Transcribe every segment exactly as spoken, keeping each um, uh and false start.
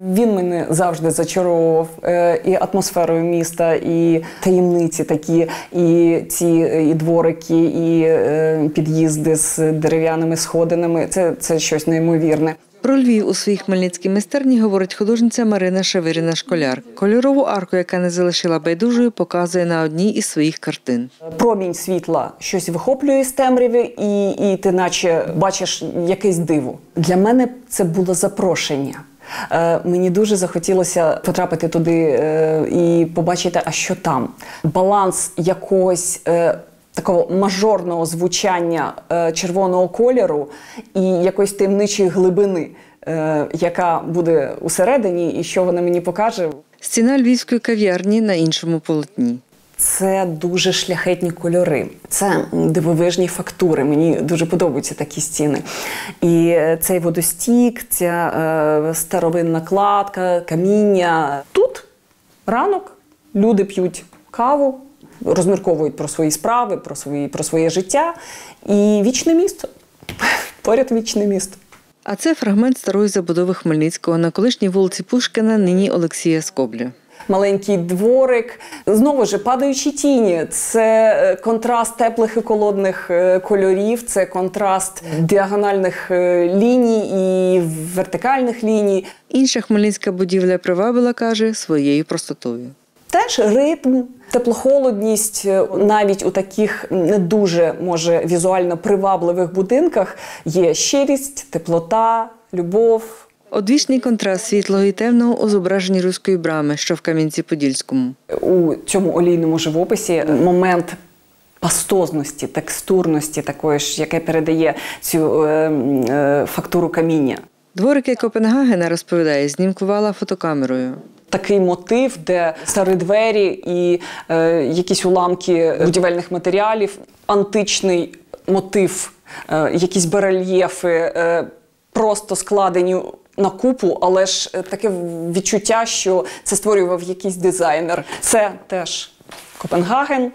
Він мене завжди зачаровував і атмосферою міста, і таємниці такі, і ці і дворики, і під'їзди з дерев'яними сходинами. Це, це щось неймовірне. Про Львів у своїй хмельницькій майстерні говорить художниця Марина Шевиріна-Школяр. Кольорову арку, яка не залишила байдужою, показує на одній із своїх картин. Промінь світла щось вихоплює з темряви, і, і ти наче бачиш якесь диво. Для мене це було запрошення. Е, мені дуже захотілося потрапити туди е, і побачити, а що там. Баланс якогось е, такого мажорного звучання е, червоного кольору і якоїсь таємничої глибини, е, яка буде усередині і що вона мені покаже. Стіна львівської кав'ярні на іншому полотні. Це дуже шляхетні кольори, це дивовижні фактури, мені дуже подобаються такі стіни. І цей водостік, ця е, старовинна кладка, каміння. Тут ранок, люди п'ють каву, розмірковують про свої справи, про, свої, про своє життя. І вічне місто, поряд вічне місто. А це фрагмент старої забудови Хмельницького на колишній вулиці Пушкіна, нині Олексія Скобля. Маленький дворик. Знову ж, падаючі тіні – це контраст теплих і холодних кольорів, це контраст діагональних ліній і вертикальних ліній. Інша хмельницька будівля привабила, каже, своєю простотою. Теж ритм, теплохолодність, навіть у таких не дуже, може, візуально привабливих будинках є щирість, теплота, любов. Одвічний контраст світлого і темного у зображенні Руської брами, що в Кам'янці-Подільському. У цьому олійному живописі момент пастозності, текстурності такої ж, яке передає цю е, е, фактуру каміння. Дворики Копенгагена, розповідає, знімкувала фотокамерою. Такий мотив, де старі двері і е, якісь уламки будівельних матеріалів, античний мотив, е, якісь барельєфи, е, просто складені на купу, але ж таке відчуття, що це створював якийсь дизайнер. Це теж Копенгаген.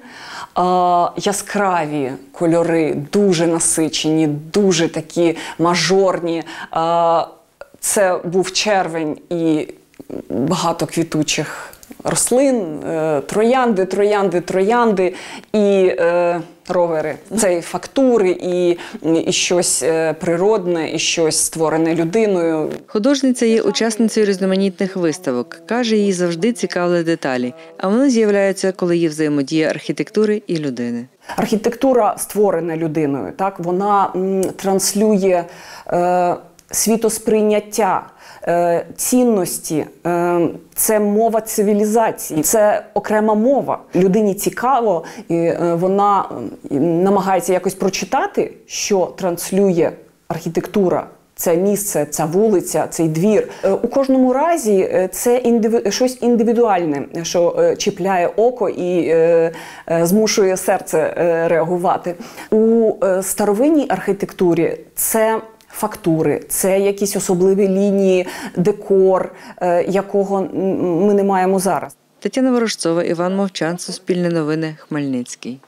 А, яскраві кольори, дуже насичені, дуже такі мажорні. А, це був червень і багато квітучих рослин, е, троянди, троянди, троянди і е, ровери. Це і фактури, і, і щось природне, і щось створене людиною. Художниця є учасницею різноманітних виставок. Каже, її завжди цікавили деталі, а вони з'являються, коли є взаємодія архітектури і людини. Архітектура створена людиною, так? Вона м, транслює е, світосприйняття, е, цінності, е, це мова цивілізації, це окрема мова. Людині цікаво, і е, вона намагається якось прочитати, що транслює архітектура. Це місце, ця вулиця, цей двір. У кожному разі це індиві... щось індивідуальне, що чіпляє око і е, змушує серце реагувати. У старовинній архітектурі це фактури, це якісь особливі лінії, декор, якого ми не маємо зараз. Тетяна Ворожцова, Іван Мовчан, Суспільне новини, Хмельницький.